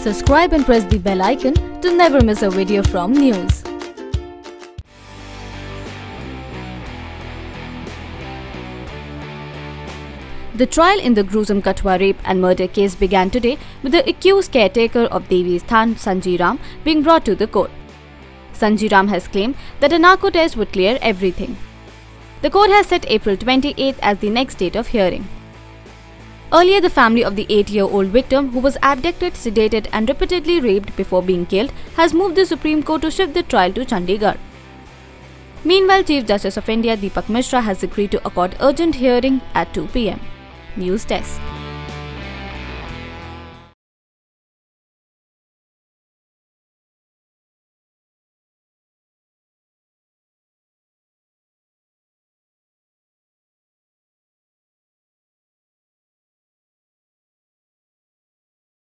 Subscribe and press the bell icon to never miss a video from NYOOOZ. The trial in the gruesome Kathua rape and murder case began today with the accused caretaker of Devi-sthan, Sanji Ram, being brought to the court. Sanji Ram has claimed that a narco test would clear everything. The court has set April 28 as the next date of hearing. Earlier, the family of the 8-year-old victim, who was abducted, sedated and repeatedly raped before being killed, has moved the Supreme Court to shift the trial to Chandigarh. Meanwhile, Chief Justice of India Dipak Misra has agreed to accord urgent hearing at 2 p.m. NYOOOZ Desk.